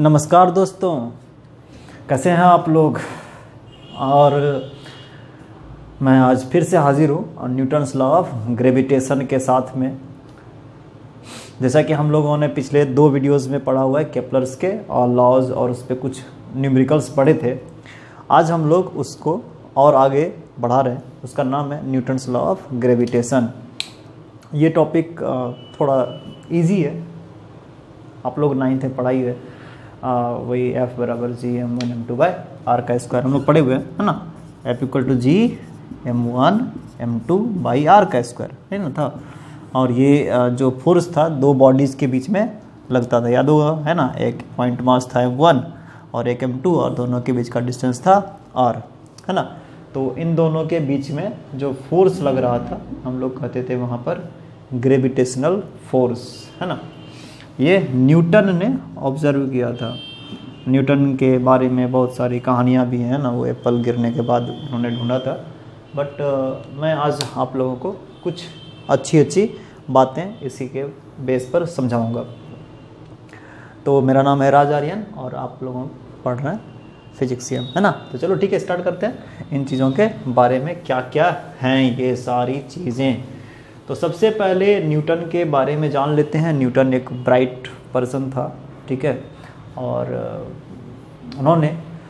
नमस्कार दोस्तों, कैसे हैं आप लोग। और मैं आज फिर से हाजिर हूँ न्यूटन्स लॉ ऑफ ग्रेविटेशन के साथ में। जैसा कि हम लोगों ने पिछले 2 वीडियोस में पढ़ा हुआ है केपलर्स के और लॉज और उस पर कुछ न्यूमेरिकल्स पढ़े थे। आज हम लोग उसको और आगे बढ़ा रहे हैं। उसका नाम है न्यूटन्स लॉ ऑफ ग्रेविटेशन। ये टॉपिक थोड़ा इजी है, आप लोग 9th में पढ़ाई है। वही F बराबर G m1 m2 r का स्क्वायर हम लोग पढ़े हुए हैं, है ना। F equal to G m1 m2 r का स्क्वायर है ना था। और ये जो फोर्स था 2 बॉडीज़ के बीच में लगता था, याद होगा, है ना। एक पॉइंट मास था m1 और एक m2 और दोनों के बीच का डिस्टेंस था r, है ना। तो इन दोनों के बीच में जो फोर्स लग रहा था हम लोग कहते थे वहाँ पर ग्रेविटेशनल फोर्स, है ना। ये न्यूटन ने ऑब्जर्व किया था। न्यूटन के बारे में बहुत सारी कहानियाँ भी हैं ना, वो एप्पल गिरने के बाद उन्होंने ढूंढा था। बट मैं आज आप लोगों को कुछ अच्छी बातें इसी के बेस पर समझाऊंगा। तो मेरा नाम है राज आर्यन और आप लोगों पढ़ रहे हैं फिजिक्सियम, है ना। तो चलो ठीक है, स्टार्ट करते हैं इन चीज़ों के बारे में, क्या क्या हैं ये सारी चीज़ें। तो सबसे पहले न्यूटन के बारे में जान लेते हैं। न्यूटन एक ब्राइट पर्सन था, ठीक है। और उन्होंने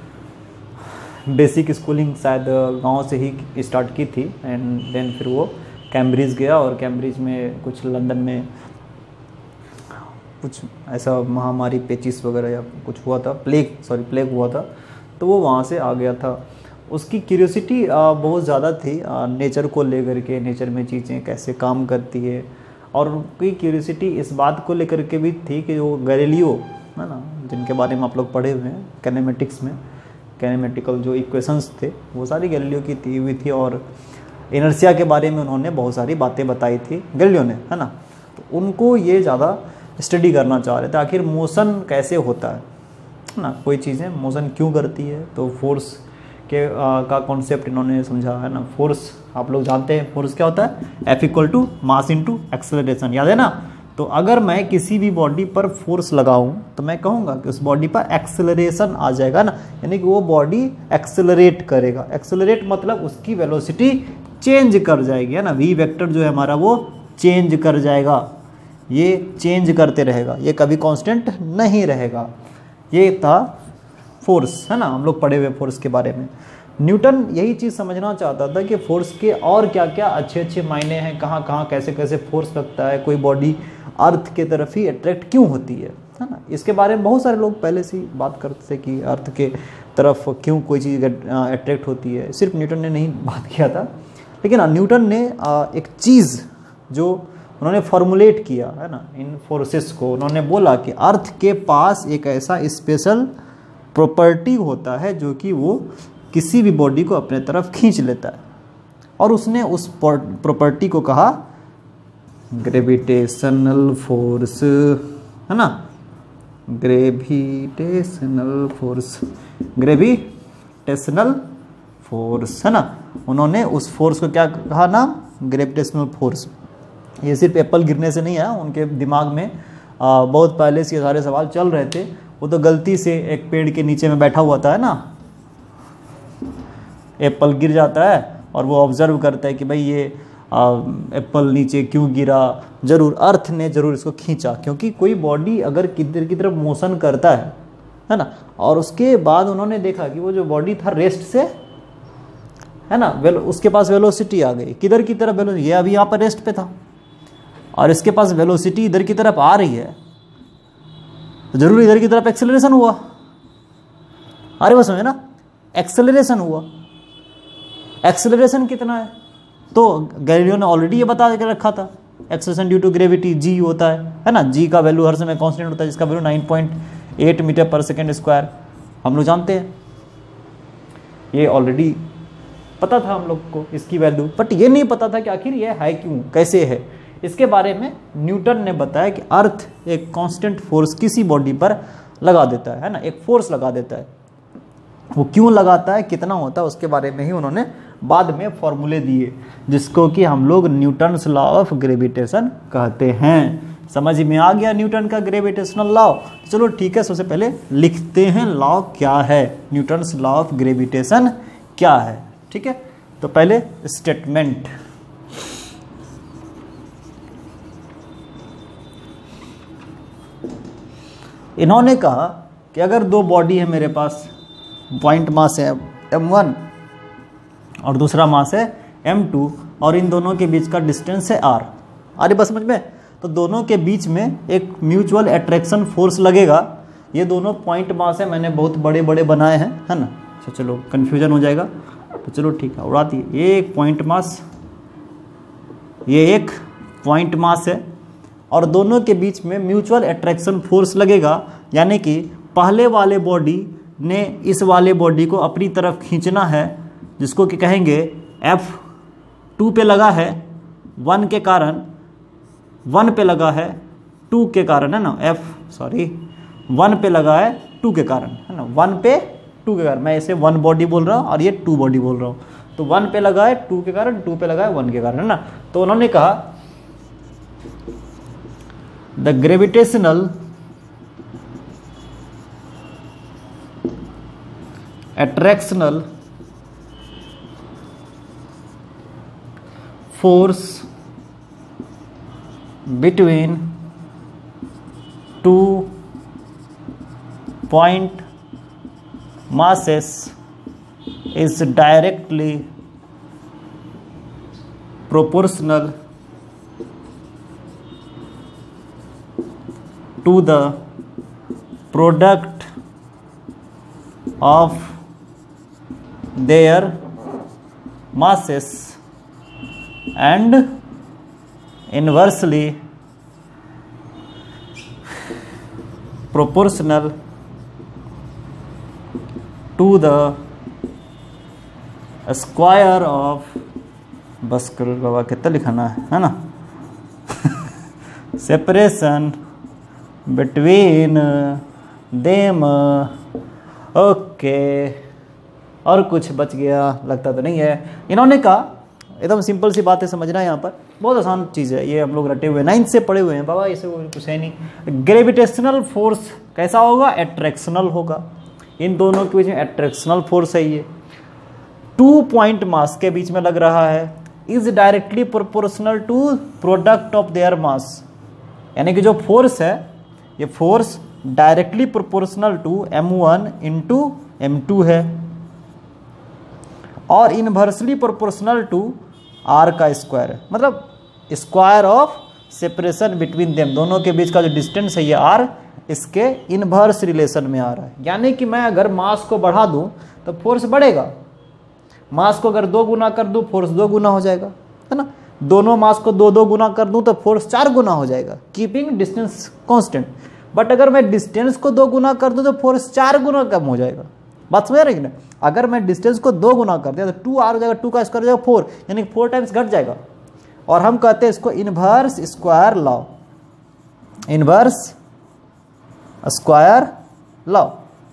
बेसिक स्कूलिंग शायद गांव से ही स्टार्ट की थी एंड देन फिर वो कैम्ब्रिज गया और कैम्ब्रिज में कुछ लंदन में कुछ ऐसा महामारी पेचिस वगैरह या कुछ हुआ था, प्लेग हुआ था, तो वो वहाँ से आ गया था। उसकी क्यूरियोसिटी बहुत ज़्यादा थी नेचर को लेकर के, नेचर में चीज़ें कैसे काम करती है। और उनकी क्यूरियोसिटी इस बात को लेकर के भी थी कि वो गैलीलियो, है ना, जिनके बारे में आप लोग पढ़े हुए हैं कैनेमेटिक्स में, कैनेमेटिकल जो इक्वेशंस थे वो सारी गैलीलियो की दी हुई थी। और इनर्शिया के बारे में उन्होंने बहुत सारी बातें बताई थी गैलीलियो ने, है ना। तो उनको ये ज़्यादा स्टडी करना चाह रहे थे, आखिर मोशन कैसे होता है ना, कोई चीज़ें मोशन क्यों करती है। तो फोर्स के का कॉन्सेप्ट इन्होंने समझा, है ना। फोर्स आप लोग जानते हैं, फोर्स क्या होता है, F equal to mass into acceleration, याद है ना। तो अगर मैं किसी भी बॉडी पर फोर्स लगाऊं तो मैं कहूँगा कि उस बॉडी पर एक्सेलरेशन आ जाएगा ना, यानी कि वो बॉडी एक्सेलरेट करेगा। एक्सेलरेट मतलब उसकी वेलोसिटी चेंज कर जाएगी, है ना। V वेक्टर जो है हमारा वो चेंज कर जाएगा, ये चेंज करते रहेगा, ये कभी कांस्टेंट नहीं रहेगा। ये था फोर्स, है ना। हम लोग पढ़े हुए फोर्स के बारे में। न्यूटन यही चीज़ समझना चाहता था कि फोर्स के और क्या क्या अच्छे मायने हैं, कहाँ कहाँ कैसे कैसे फोर्स लगता है, कोई बॉडी अर्थ के तरफ ही अट्रैक्ट क्यों होती है ना। इसके बारे में बहुत सारे लोग पहले से ही बात करते थे कि अर्थ के तरफ क्यों कोई चीज़ अट्रैक्ट होती है। सिर्फ न्यूटन ने नहीं बात किया था, लेकिन न्यूटन ने एक चीज़ जो उन्होंने फॉर्मुलेट किया, है ना, इन फोर्सेस को, उन्होंने बोला कि अर्थ के पास एक ऐसा स्पेशल प्रॉपर्टी होता है जो कि वो किसी भी बॉडी को अपने तरफ खींच लेता है। और उसने उस प्रॉपर्टी को कहा ग्रेविटेशनल फोर्स, है ना। ग्रेविटेशनल फोर्स, है ना। उन्होंने उस फोर्स को क्या कहा नाम, ग्रेविटेशनल फोर्स। ये सिर्फ एप्पल गिरने से नहीं आया, उनके दिमाग में बहुत पहले से ये सारे सवाल चल रहे थे। वो तो गलती से एक पेड़ के नीचे में बैठा हुआ था, है ना, एप्पल गिर जाता है और वो ऑब्जर्व करता है कि भाई ये एप्पल नीचे क्यों गिरा। जरूर अर्थ ने जरूर इसको खींचा, क्योंकि कोई बॉडी अगर किधर की तरफ मोशन करता है ना। और उसके बाद उन्होंने देखा कि वो जो बॉडी था रेस्ट से, है ना, उसके पास वेलोसिटी आ गई। किधर की तरफ वेलोसिटी, ये अभी यहाँ पर रेस्ट पे था और इसके पास वेलोसिटी इधर की तरफ आ रही है, जरूर इधर की तरफ एक्सेलरेशन हुआ। अरे वो समझे ना, एक्सेलरेशन हुआ। एक्सेलरेशन कितना है तो गैलीलियो ने ऑलरेडी ये बता के रखा था, acceleration due to gravity G होता है ना। G का वैल्यू हर समय कांस्टेंट होता है, जिसका वैल्यू 9.8 मीटर पर सेकेंड स्क्वायर, हम लोग जानते हैं। ये ऑलरेडी पता था हम लोग को इसकी वैल्यू, बट ये नहीं पता था कि आखिर ये है क्यों, कैसे है। इसके बारे में न्यूटन ने बताया कि अर्थ एक कांस्टेंट फोर्स किसी बॉडी पर लगा देता है ना, एक फोर्स लगा देता है। वो क्यों लगाता है, कितना होता है, उसके बारे में ही उन्होंने बाद में फॉर्मूले दिए, जिसको कि हम लोग न्यूटन्स लॉ ऑफ ग्रेविटेशन कहते हैं। समझ में आ गया न्यूटन का ग्रेविटेशनल लॉ। चलो ठीक है, सबसे पहले लिखते हैं लॉ क्या है, न्यूटन्स लॉ ऑफ ग्रेविटेशन क्या है। ठीक है, तो पहले स्टेटमेंट, इन्होंने कहा कि अगर दो बॉडी है मेरे पास, पॉइंट मास है m1 और दूसरा मास है m2 और इन दोनों के बीच का डिस्टेंस है r, अरे बस समझ में, तो दोनों के बीच में एक म्यूचुअल अट्रैक्शन फोर्स लगेगा। ये दोनों पॉइंट मास है, मैंने बहुत बड़े बड़े बनाए हैं, है ना। अच्छा चलो कन्फ्यूजन हो जाएगा, तो चलो ठीक है, उड़ाती है। ये एक पॉइंट मास, ये एक पॉइंट मास है और दोनों के बीच में म्यूचुअल अट्रैक्शन फोर्स लगेगा, यानी कि पहले वाले बॉडी ने इस वाले बॉडी को अपनी तरफ खींचना है, जिसको कि कहेंगे F2 पे लगा है 1 के कारण, 1 पे लगा है 2 के कारण, है ना, 1 पे लगा है 2 के कारण, है ना, 1 पे 2 के कारण। मैं इसे 1 बॉडी बोल रहा हूँ और ये 2 बॉडी बोल रहा हूँ, तो 1 पे लगा है 2 के कारण, 2 पे लगा है 1 के कारण, है ना। तो उन्होंने कहा the gravitational attractional force between two point masses is directly proportional to the product of their masses and inversely proportional to the square of, बस करो बाबा कितना लिखाना है ना separation between them। ओके, और कुछ बच गया लगता तो नहीं है। इन्होंने कहा, एकदम सिंपल सी बात है, समझना है यहाँ पर, बहुत आसान चीज़ है, ये हम लोग रटे हुए 9th से पढ़े हुए हैं बाबा, इसे कुछ है नहीं। ग्रेविटेशनल फोर्स कैसा होगा, एट्रैक्शनल होगा, इन दोनों के बीच में एट्रैक्शनल फोर्स है, ये 2 पॉइंट मास के बीच में लग रहा है, is directly proportional to product of their mass, यानी कि जो फोर्स है ये force directly proportional to m1 into m2 है और इनवर्सली प्रोपोर्शनल टू r का स्क्वायर है, मतलब square of separation between them, दोनों के बीच का जो डिस्टेंस है ये r, इसके इनवर्स रिलेशन में आ रहा है। यानी कि मैं अगर मास को बढ़ा दूं तो फोर्स बढ़ेगा, मास को अगर 2 गुना कर दूं फोर्स 2 गुना हो जाएगा, है ना। दोनों मास को 2-2 गुना कर दूं तो फोर्स 4 गुना हो जाएगा, कीपिंग डिस्टेंस कांस्टेंट। बट अगर मैं डिस्टेंस को 2 गुना कर दूं तो फोर्स 4 गुना कम हो जाएगा। बात समझ रहे हैं ना, अगर मैं डिस्टेंस को 2 गुना कर दिया तो 2r हो जाएगा, 2 का स्क्वायर हो जाएगा 4, यानी 4 टाइम्स घट जाएगा। और हम कहते हैं इसको inverse square law, inverse square law.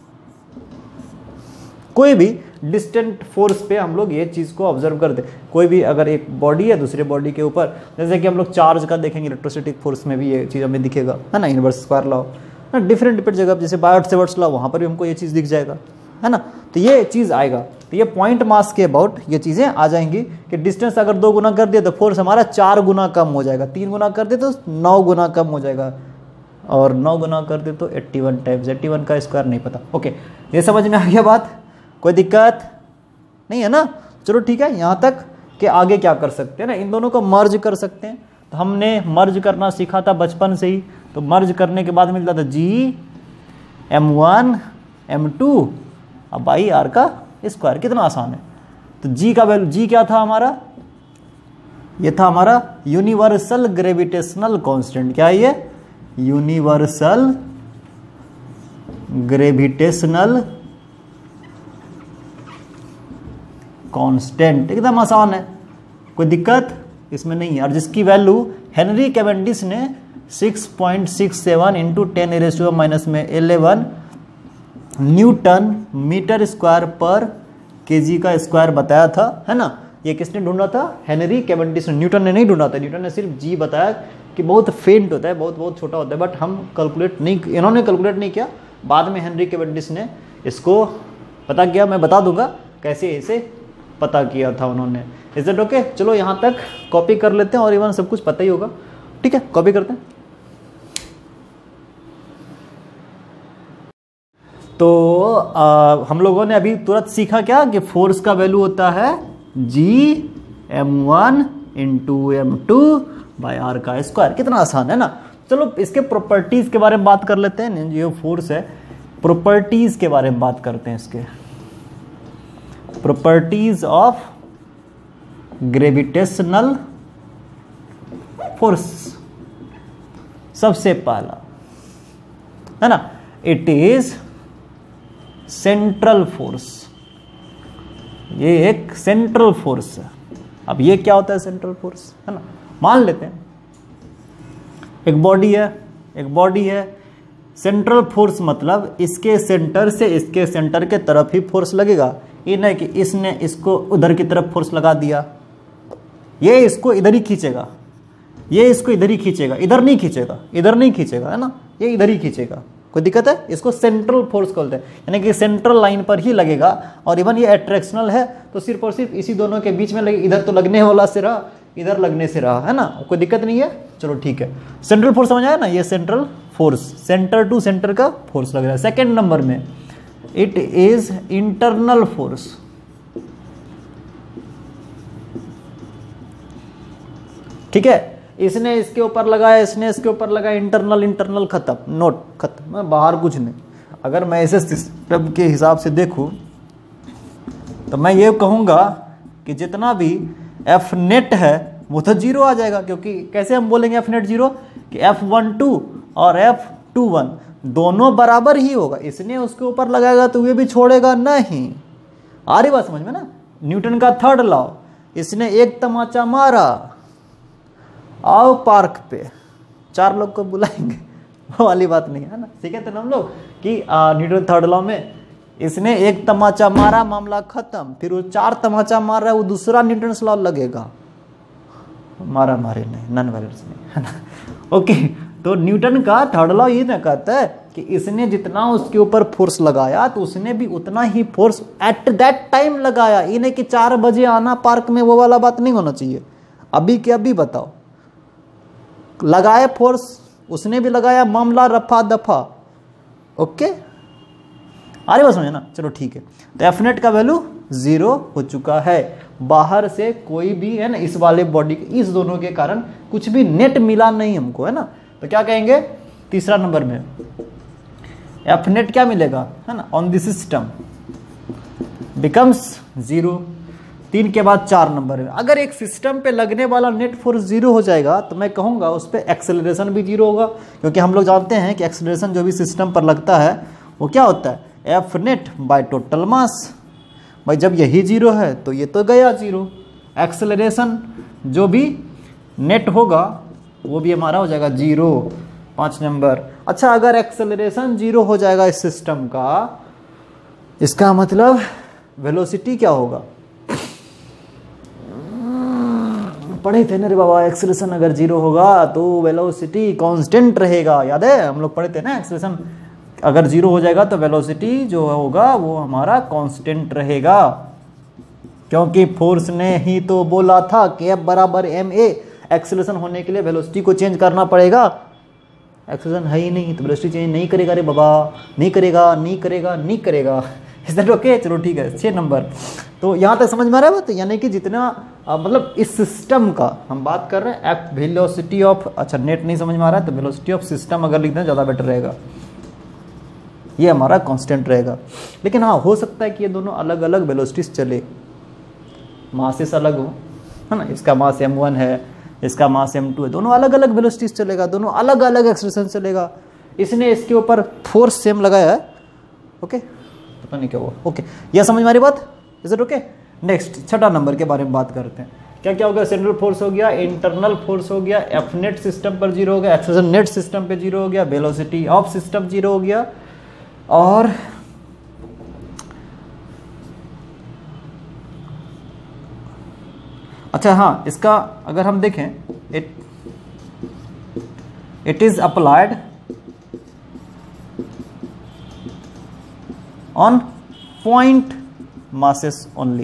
कोई भी डिस्टेंट फोर्स पे हम लोग ये चीज़ को ऑब्जर्व करते हैं, कोई भी अगर एक बॉडी है दूसरे बॉडी के ऊपर, जैसे कि हम लोग चार्ज का देखेंगे, इलेक्ट्रोस्टैटिक फोर्स में भी ये चीज़ हमें दिखेगा, है ना, इनवर्स स्क्वायर लॉ, ना। डिफरेंट डिफरेंट जगह जैसे बायोट-सेवर्ट्स लॉ, वहाँ पर भी हमको ये चीज़ दिख जाएगा, है ना। तो ये चीज़ आएगा, तो ये पॉइंट मास के अबाउट ये चीज़ें आ जाएंगी कि डिस्टेंस अगर 2 गुना कर दिया तो फोर्स हमारा 4 गुना कम हो जाएगा, 3 गुना कर दे तो 9 गुना कम हो जाएगा, और 9 गुना कर दे तो 81 टाइम्स, 81 का स्क्वायर नहीं पता। ओके, ये समझ में आ गया बात, कोई दिक्कत नहीं है ना। चलो ठीक है, यहाँ तक कि आगे क्या कर सकते हैं ना, इन दोनों को मर्ज कर सकते हैं। तो हमने मर्ज करना सीखा था बचपन से ही, तो मर्ज करने के बाद मिलता था G m1 m2 अब बाई r का स्क्वायर, कितना आसान है। तो G का वैल्यू, G क्या था हमारा, ये था हमारा यूनिवर्सल ग्रेविटेशनल कांस्टेंट। क्या है ये, यूनिवर्सल ग्रेविटेशनल कांस्टेंट, एकदम आसान है, कोई दिक्कत इसमें नहीं है। और जिसकी वैल्यू हेनरी कैवेंडिश ने 6.67 इंटू 10⁻⁻11 न्यूटन मीटर स्क्वायर पर केजी का स्क्वायर बताया था, है ना। ये किसने ढूंढा था, हेनरी कैवेंडिश ने, न्यूटन ने नहीं ढूंढा था, न्यूटन ने सिर्फ जी बताया कि बहुत फेंट होता है, बहुत बहुत छोटा होता है, बट हम कैलकुलेट नहीं, इन्होंने कैलकुलेट नहीं किया, बाद में हेनरी कैवेंडिश ने इसको पता किया। मैं बता दूंगा कैसे इसे पता किया था उन्होंने। Is it okay? चलो यहाँ तक कॉपी कर लेते हैं, और इवन सब कुछ पता ही होगा, ठीक है, कॉपी करते हैं। तो हम लोगों ने अभी तुरंत सीखा क्या कि फोर्स का वैल्यू होता है Gm1 into M2 by R का स्क्वायर। कितना आसान है ना। चलो इसके प्रॉपर्टीज के बारे में बात कर लेते हैं। ये फोर्स है, प्रॉपर्टीज के बारे में बात करते हैं। इसके प्रॉपर्टीज ऑफ ग्रेविटेशनल फोर्स। सबसे पहला है ना, इट इज सेंट्रल फोर्स। ये एक सेंट्रल फोर्स है। अब ये क्या होता है सेंट्रल फोर्स, है ना। मान लेते हैं एक बॉडी है, एक बॉडी है, सेंट्रल फोर्स मतलब इसके सेंटर से इसके सेंटर के तरफ ही फोर्स लगेगा। ये नहीं कि इसने इसको उधर की तरफ फोर्स लगा दिया, ये इसको इधर ही खींचेगा, ये इसको इधर ही खींचेगा, इधर नहीं खींचेगा, इधर नहीं खींचेगा, है ना, ये इधर ही खींचेगा। कोई दिक्कत है? इसको सेंट्रल फोर्स बोलते हैं, यानी कि सेंट्रल लाइन पर ही लगेगा। और इवन ये अट्रैक्शनल है तो सिर्फ और सिर्फ इसी दोनों के बीच में लगे, इधर तो लगने वाला से रहा, इधर लगने से रहा, है ना, कोई दिक्कत नहीं है। चलो ठीक है, सेंट्रल फोर्स समझ आया ना। ये central force, centre to centre का फोर्स लग रहा है। सेकेंड नंबर में इट इज इंटरनल फोर्स। ठीक है, इसने इसके ऊपर लगाया, इसने इसके ऊपर लगाया, इंटरनल इंटरनल खत्म, नोट खत्म, बाहर कुछ नहीं। अगर मैं इसे सिस्टम के हिसाब से देखूं तो मैं ये कहूंगा कि जितना भी एफ नेट है वो तो जीरो आ जाएगा, क्योंकि कैसे हम बोलेंगे एफ नेट जीरो, कि F12 और F21 दोनों बराबर ही होगा। इसने उसके ऊपर लगाएगा तो ये भी छोड़ेगा नहीं। आ रही बात समझ में ना। न्यूटन का थर्ड लॉ, इसने एक तमाचा मारा, आओ पार्क पे, 4 लोग को बुलाएंगे, वो वाली बात नहीं है ना। ठीक है, तो हम लोग कि न्यूटन थर्ड लॉ में इसने एक तमाचा मारा, मामला खत्म। फिर वो 4 तमाचा मार रहा है, वो दूसरा न्यूटन लॉ लगेगा, मारा मारे नहीं, नॉन वायलेंस नहीं, है ना। ओके, तो न्यूटन का थर्ड लॉ ये ना कहता है कि इसने जितना उसके ऊपर फोर्स लगाया तो उसने भी उतना ही फोर्स एट दैट टाइम लगाया। ये नहीं कि 4 बजे आना पार्क में, वो वाला बात नहीं होना चाहिए। अभी के अभी बताओ, लगाए फोर्स, उसने भी लगाया, मामला रफा दफा। ओके, अरे बस समझे ना। चलो ठीक है, तो एफ नेट का वैल्यू 0 हो चुका है। बाहर से कोई भी, है ना, इस वाले बॉडी के, इस दोनों के कारण कुछ भी नेट मिला नहीं हमको, है ना। तो क्या कहेंगे तीसरा नंबर में, एफ नेट क्या मिलेगा, है ना, ऑन दिस सिस्टम बिकम्स 0। 3 के बाद 4 नंबर में, अगर एक सिस्टम पे लगने वाला नेट फोर्स 0 हो जाएगा तो मैं कहूंगा उस पर एक्सेलरेशन भी 0 होगा, क्योंकि हम लोग जानते हैं कि एक्सेलरेशन जो भी सिस्टम पर लगता है वो क्या होता है, F net by total mass. भाई जब यही 0 है तो ये तो गया 0। एक्सेलरेशन जो भी नेट होगा वो भी हमारा हो जाएगा 0। 5 नंबर। अच्छा, अगर एक्सेलरेशन 0 हो जाएगा इस सिस्टम का, इसका मतलब वेलोसिटी क्या होगा, पढ़े थे ना रे बाबा, एक्सेलरेशन अगर 0 होगा तो वेलोसिटी कांस्टेंट रहेगा। याद है हम लोग पढ़े थे ना, एक्सेलरेशन अगर 0 हो जाएगा तो वेलोसिटी जो होगा वो हमारा कांस्टेंट रहेगा, क्योंकि फोर्स ने ही तो बोला था कि F बराबर ma। एक्सेलरेशन होने के लिए वेलोसिटी को चेंज करना पड़ेगा। एक्सेलरेशन है ही नहीं तो वेलोसिटी चेंज नहीं करेगा रे बाबा, नहीं करेगा, नहीं करेगा, नहीं करेगा। Is that okay? चलो ठीक है, 6 नंबर। तो यहाँ तक समझ में आ रहा है बात, यानी कि जितना मतलब इस सिस्टम का हम बात कर रहे हैं, एफ वेलोसिटी ऑफ, अच्छा नेट नहीं समझ में आ रहा है तो वेलोसिटी ऑफ सिस्टम अगर लिखते हैं ज़्यादा बेटर रहेगा, ये हमारा कांस्टेंट रहेगा। लेकिन हाँ, हो सकता है कि ये दोनों अलग अलग वेलोसिटीज चले, मासेस अलग हो, है ना। इसका मास m1 है, इसका मास m2 है, दोनों अलग अलग वेलोसिटीज चलेगा, दोनों अलग अलग एक्सेलरेशन चलेगा। इसने इसके ऊपर फोर्स सेम लगाया है, ओके, पता नहीं क्या हुआ। ओके, यह समझ में आ रही बात, is it okay. Next 6 number के बारे में बात करते हैं। क्या क्या हो गया, सेंट्रल फोर्स हो गया, इंटरनल फोर्स हो गया, एफ नेट सिस्टम पर 0 हो गया, एक्सेलरेशन नेट सिस्टम पे 0 हो गया, वेलोसिटी ऑफ सिस्टम 0 हो गया। और अच्छा हाँ, इसका अगर हम देखें it is applied on point masses only.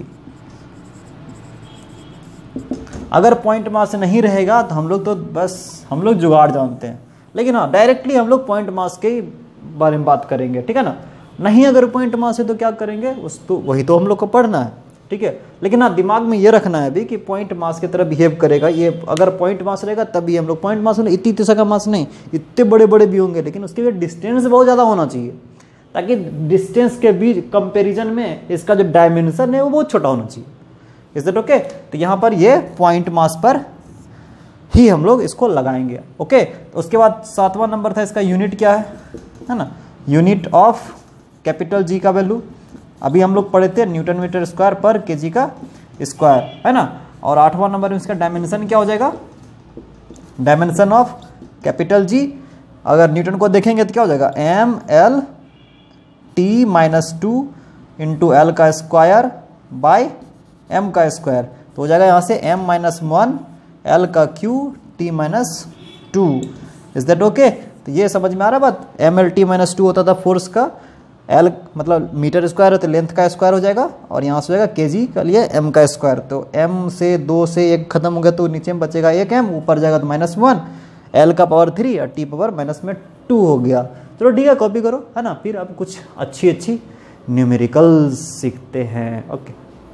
अगर पॉइंट मास नहीं रहेगा तो हम लोग तो बस हम लोग जुगाड़ जानते हैं, लेकिन हाँ डायरेक्टली हम लोग पॉइंट मास के बारे में बात करेंगे, ठीक है ना। नहीं अगर पॉइंट मास है तो क्या करेंगे, उस तो वही तो हम लोग को पढ़ना है, ठीक है। लेकिन हाँ दिमाग में ये रखना है भी कि पॉइंट मास की तरह बिहेव करेगा ये, अगर पॉइंट मास रहेगा तभी हम लोग पॉइंट मास, इतनी इतने का मास नहीं, इतने बड़े बड़े भी होंगे, लेकिन उसके लिए डिस्टेंस बहुत ज़्यादा होना चाहिए, ताकि डिस्टेंस के बीच कंपेरिजन में इसका जो डायमेंशन है वो बहुत छोटा होना चाहिए। Is that okay. तो यहाँ पर ये पॉइंट मास पर ही हम लोग इसको लगाएंगे, ओके। तो उसके बाद 7वां नंबर था इसका यूनिट क्या है ना, यूनिट ऑफ कैपिटल जी का वैल्यू अभी हम लोग पढ़े थे न्यूटन मीटर स्क्वायर पर केजी का स्क्वायर, है ना। और 8वां नंबर में इसका डायमेंशन क्या हो जाएगा, डायमेंशन ऑफ कैपिटल जी, अगर न्यूटन को देखेंगे तो क्या हो जाएगा, M L T minus 2 into L का स्क्वायर बाय एम का स्क्वायर, तो हो जाएगा यहाँ से m माइनस 1 एल का cube T minus 2। Is that okay. तो ये समझ में आ रहा है बात, एम एल टी माइनस 2 होता था फोर्स का, एल मतलब मीटर स्क्वायर है तो लेंथ का स्क्वायर हो जाएगा, और यहाँ से हो जाएगा केजी का लिए m का स्क्वायर, तो m से 2 से 1 खत्म हो गया तो नीचे में बचेगा 1 m, ऊपर जाएगा तो -1, l का पावर 3 और t पावर माइनस में 2 हो गया। चलो ठीक है, कॉपी करो, है ना। फिर अब कुछ अच्छी अच्छी न्यूमेरिकल सीखते हैं, ओके।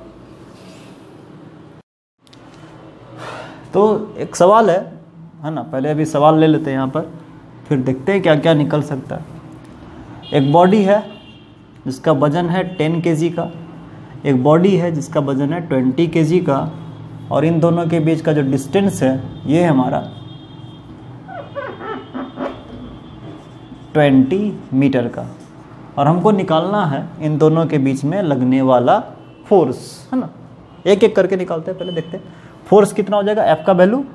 तो एक सवाल है ना, पहले अभी सवाल ले लेते हैं यहाँ पर, फिर देखते हैं क्या क्या निकल सकता है। एक बॉडी है जिसका वजन है 10 kg का, एक बॉडी है जिसका वजन है 20 kg का, और इन दोनों के बीच का जो डिस्टेंस है ये है हमारा 20 मीटर का, और हमको निकालना है इन दोनों के बीच में लगने वाला फोर्स, है ना। एक एक करके निकालते हैं, पहले देखते हैं फोर्स कितना हो जाएगा। F का वैल्यू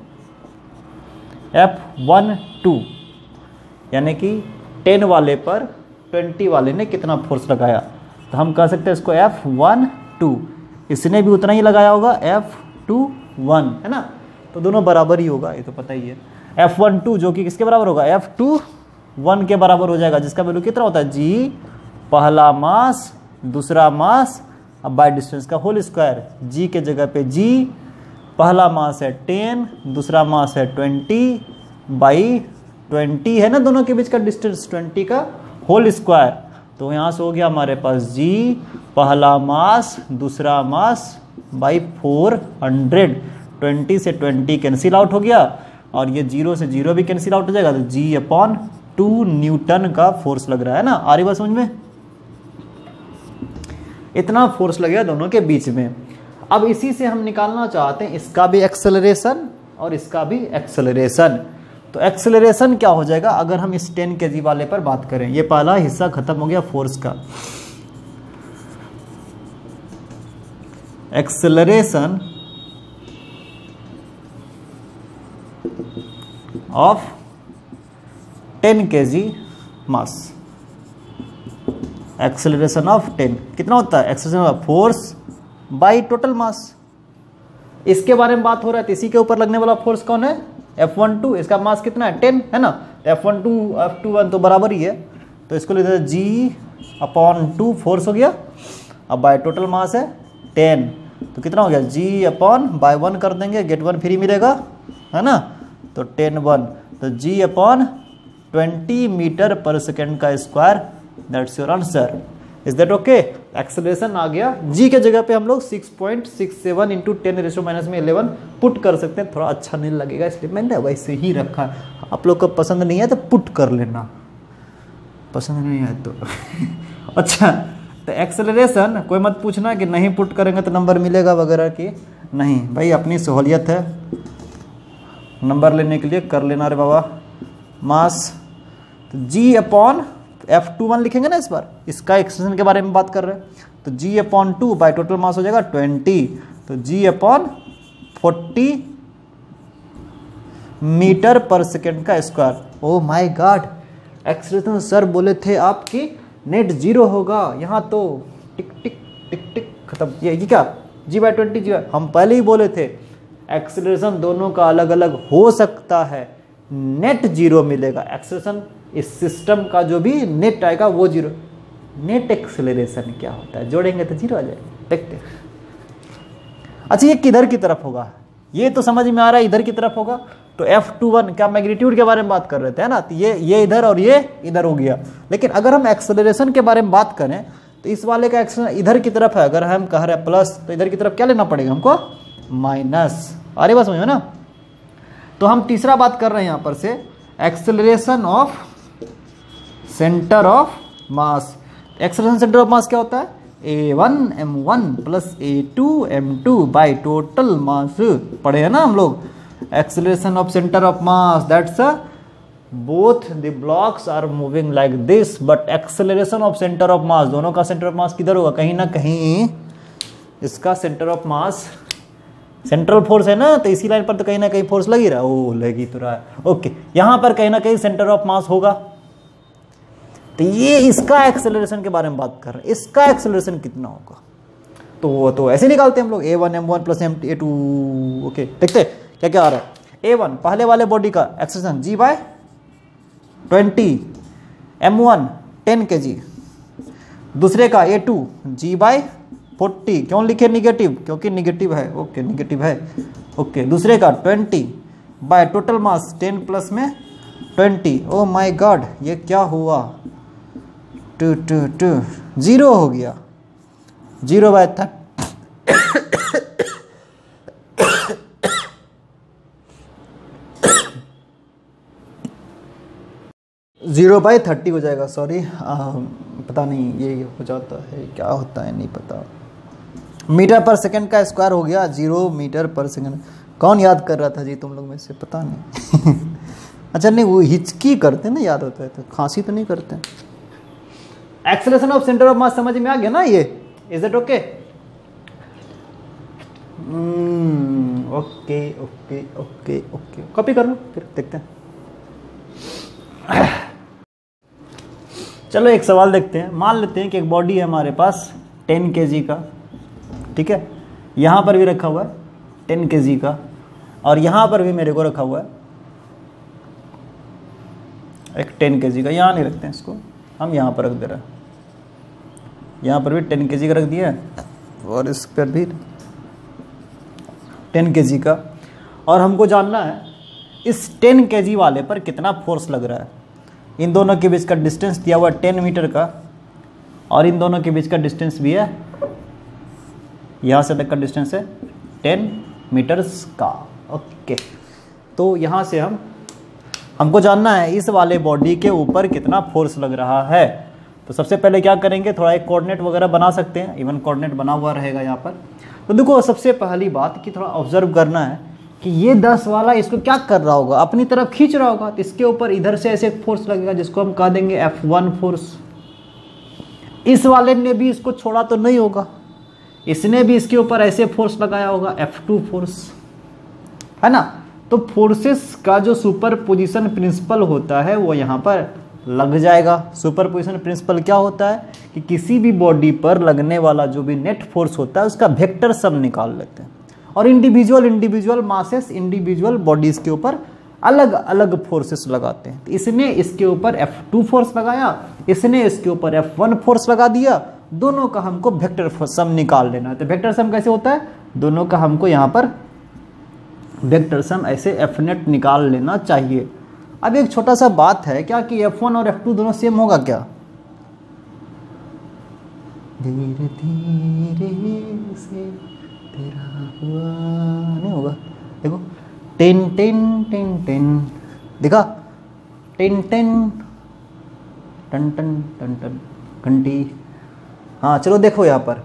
F12, यानी कि 10 वाले पर 20 वाले ने कितना फोर्स लगाया, तो हम कह सकते हैं इसको F12, इसने भी उतना ही लगाया होगा F21, है ना। तो दोनों बराबर ही होगा, ये तो पता ही है। F12 जो कि किसके बराबर होगा, F21 के बराबर हो जाएगा, जिसका वैल्यू कितना होता है, G पहला मास दूसरा मास अब बाय डिस्टेंस का होल स्क्वायर। G के जगह पे G पहला मास है 10, दूसरा मास है 20 बाई 20, है ना, दोनों के बीच का डिस्टेंस 20 का होल स्क्वायर। तो यहाँ से हो गया हमारे पास G पहला मास दूसरा मास बाई 400, 20 से 20 कैंसिल आउट हो गया, और ये 0 से 0 भी कैंसिल आउट हो जाएगा, तो G/2 न्यूटन का फोर्स लग रहा है ना। आ रही बात समझ में, इतना फोर्स लगेगा दोनों के बीच में। अब इसी से हम निकालना चाहते हैं इसका भी एक्सेलरेशन और इसका भी एक्सेलरेशन। तो एक्सेलरेशन क्या हो जाएगा अगर हम इस 10 kg वाले पर बात करें, ये पहला हिस्सा खत्म हो गया फोर्स का। Acceleration of 10 kg mass, acceleration of 10 कितना होता है, acceleration of force by total mass. इसके बारे में बात हो रहा है, तो इसी के ऊपर लगने वाला फोर्स कौन है, F12, इसका मास कितना है 10, है ना। F12 F21 तो बराबर ही है, तो इसको लिखते हैं G/2 फोर्स हो गया, अब बाय टोटल मास है 10, तो कितना हो गया G/1 कर देंगे, गेट 1 फ्री मिलेगा, है ना। तो 10/1, तो G/20 मीटर पर सेकेंड का square, that's your answer. Is that okay. Acceleration आ गया, G के जगह पे हम लोग 6.67 इंटू 10⁻⁻11 पुट कर सकते हैं। थोड़ा अच्छा नहीं लगेगा इसलिए मैंने वैसे ही रखा। आप लोग को पसंद नहीं है तो पुट कर लेना, पसंद नहीं है तो अच्छा। तो एक्सेलरेशन कोई मत पूछना कि नहीं पुट करेंगे तो नंबर मिलेगा वगैरह की, नहीं भाई, अपनी सहूलियत है, नंबर लेने के लिए कर लेना रे बाबा। मास तो G/F21 लिखेंगे ना इस बार, इसका एक्सटेंशन के बारे में बात कर रहे हैं, तो G/2 बाय टोटल मास हो जाएगा 20, तो G/40 मीटर पर सेकेंड का square. Oh my god, acceleration sir बोले थे आपकी नेट 0 होगा, यहाँ तो टिक टिक टिक टिक खत्म। ये क्या G/20 हम पहले ही बोले थे एक्सेलरेशन दोनों का अलग अलग हो सकता है, नेट जीरो मिलेगा। एक्सेलरेशन इस सिस्टम का जो भी नेट आएगा वो जीरो। नेट एक्सेलरेशन क्या होता है, जोड़ेंगे तो जीरो आ जाएगा। देखते हैं। अच्छा ये किधर की तरफ होगा, ये तो समझ में आ रहा है इधर की तरफ होगा। तो F21 क्या मैग्नीट्यूड के बारे में बात कर रहे थे, है ना। तो ये इधर और ये इधर हो गया। लेकिन अगर हम एक्सेलरेशन के बारे में बात करें तो इस वाले का एक्सेलरेशन इधर की तरफ है। अगर हम कह रहे हैं प्लस तो इधर की तरफ क्या लेना पड़ेगा हमको, माइनस। अरे बस समझ में ना। तो हम तीसरा बात कर रहे हैं यहां पर से acceleration of centre of mass. Acceleration centre of mass क्या होता है, A1 M1 plus A2 M2 by total मास। पढ़े हैं ना हम लोग। Acceleration of centre of mass that's both the blocks are moving like this but acceleration of centre of mass, दोनों का सेंटर ऑफ मास किधर होगा, कहीं ना कहीं इसका centre of mass, central force है ना, तो इसी लाइन पर तो कहीं ना कहीं फोर्स लगी रहा, ओ लगी तो रहा है। ओके, यहां पर कहीं ना कहीं सेंटर ऑफ मास होगा। तो ये इसका एक्सेलरेशन के बारे में बात कर रहे हैं, इसका एक्सेलरेशन कितना होगा। तो वो तो ऐसे निकालते हैं हम लोग, A1 M1 plus A2। Okay देखते क्या क्या आ रहा है। A1 पहले वाले बॉडी का एक्सेलरेशन G/20, M1 10 kg, दूसरे का A2 G/40। क्यों लिखे निगेटिव, क्योंकि निगेटिव है। ओके निगेटिव है। ओके दूसरे का 20 बाय टोटल मास 10 प्लस में 20। ओ माय गॉड ये क्या हुआ, 2 जीरो हो गया, 0/30। 0/30 हो जाएगा। सॉरी पता नहीं ये हो जाता है, क्या होता है नहीं पता। मीटर पर सेकंड का स्क्वायर हो गया 0 मीटर पर सेकंड। कौन याद कर रहा था जी तुम लोग में से, पता नहीं। अच्छा नहीं वो हिचकी करते ना, याद होता है तो, खांसी तो नहीं करते। Acceleration of centre of mass समझ में आ गया ना ये, is it okay. Okay okay okay okay, copy कर लो फिर देखते हैं। चलो एक सवाल देखते हैं। मान लेते हैं कि एक बॉडी है हमारे पास 10 kg का, ठीक है। यहाँ पर भी रखा हुआ है 10 kg का, और यहाँ पर भी मेरे को रखा हुआ है एक 10 kg का। यहाँ नहीं रखते हैं इसको, हम यहाँ पर रख दे रहे हैं। यहाँ पर भी 10 kg का रख दिया है, और इस पर भी 10 kg का। और हमको जानना है इस 10 kg वाले पर कितना फोर्स लग रहा है। इन दोनों के बीच का डिस्टेंस दिया हुआ 10 मीटर का, और इन दोनों के बीच का डिस्टेंस भी है, यहाँ से तक का डिस्टेंस है 10 मीटर्स का। ओके तो यहाँ से हमको जानना है इस वाले बॉडी के ऊपर कितना फोर्स लग रहा है। तो सबसे पहले क्या करेंगे, थोड़ा एक कोऑर्डिनेट वगैरह बना सकते हैं, इवन कोऑर्डिनेट बना हुआ रहेगा यहाँ पर। तो देखो सबसे पहली बात कि थोड़ा ऑब्जर्व करना है कि ये 10 वाला इसको क्या कर रहा होगा, अपनी तरफ खींच रहा होगा। तो इसके ऊपर इधर से ऐसे फोर्स लगेगा जिसको हम कह देंगे F1 फोर्स। इस वाले ने भी इसको छोड़ा तो नहीं होगा, इसने भी इसके ऊपर ऐसे फोर्स लगाया होगा F2 फोर्स, है ना। तो फोर्सेस का जो सुपर पोजिशन प्रिंसिपल होता है वो यहाँ पर लग जाएगा। सुपर पोजिशन प्रिंसिपल क्या होता है कि किसी भी बॉडी पर लगने वाला जो भी नेट फोर्स होता है उसका वेक्टर सम निकाल लेते हैं, और इंडिविजुअल मासेस, इंडिविजुअल बॉडीज के ऊपर अलग अलग फोर्सेस लगाते हैं। तो इसने इसके ऊपर F2 फोर्स लगाया, इसने इसके ऊपर F1 फोर्स लगा दिया। दोनों का हमको वेक्टर सम निकाल लेना है। तो वेक्टर सम कैसे होता है, दोनों का हमको यहाँ पर वेक्टर सम ऐसे F नेट निकाल लेना चाहिए। अब एक छोटा सा बात है क्या कि F1 और F2 दोनों सेम होगा क्या, धीरे धीरे से तेरा हुआ नहीं होगा। देखो 10 10 10 10 दिखा, 10 10 टन टन टन टन घंटी। हाँ चलो देखो यहाँ पर,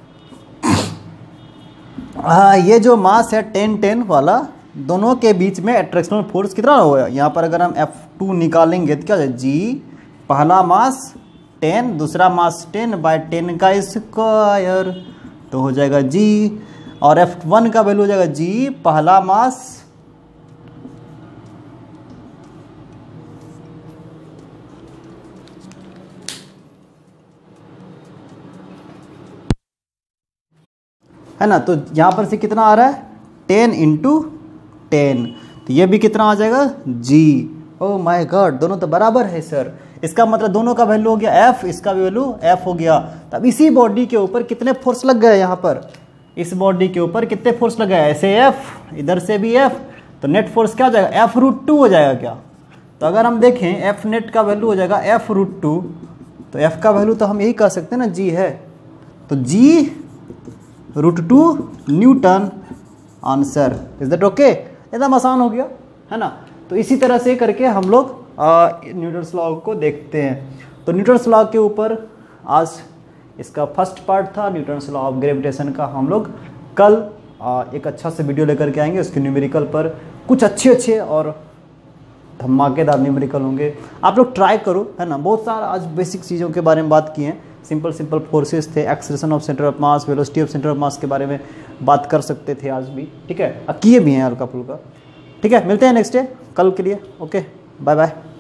हाँ ये जो मास है 10 10 वाला, दोनों के बीच में अट्रैक्शनल फोर्स कितना होगा। यहाँ पर अगर हम F2 निकालेंगे तो क्या हो जाए, G पहला मास 10, दूसरा मास 10 बाय 10 का स्क्वायर, तो हो जाएगा G। और F1 का वैल्यू हो जाएगा G पहला मास है ना। तो यहाँ पर से कितना आ रहा है 10 × 10, तो ये भी कितना आ जाएगा जी। ओह माय गॉड, दोनों तो बराबर है सर। इसका मतलब दोनों का वैल्यू हो गया एफ, इसका भी वैल्यू एफ हो गया। तब इसी बॉडी के ऊपर कितने फोर्स लग गए यहाँ पर, इस बॉडी के ऊपर कितने फोर्स लग गए, ऐसे एफ, इधर से भी एफ, तो नेट फोर्स क्या हो जाएगा, F√2 हो जाएगा क्या। तो अगर हम देखें एफ नेट का वैल्यू हो जाएगा F√2, तो एफ का वैल्यू तो हम यही कह सकते हैं ना जी है, तो G√2 newton answer. Is that okay, एकदम आसान हो गया है ना। तो इसी तरह से करके हम लोग न्यूटन्स लॉ को देखते हैं। तो न्यूटन्स लॉ के ऊपर आज इसका फर्स्ट पार्ट था, न्यूटन्स लॉ ऑफ ग्रेविटेशन का। हम लोग कल एक अच्छा से वीडियो लेकर के आएंगे, उसके न्यूमेरिकल पर कुछ अच्छे और धमाकेदार न्यूमेरिकल होंगे। आप लोग ट्राई करो है ना। बहुत सारा आज बेसिक चीज़ों के बारे में बात की हैं, सिंपल फोर्सेस थे, acceleration of centre of mass, velocity of centre of mass के बारे में बात कर सकते थे आज भी, ठीक है, किए भी हैं हल्का फुल्का। ठीक है, मिलते हैं नेक्स्ट डे कल के लिए। Okay, bye bye.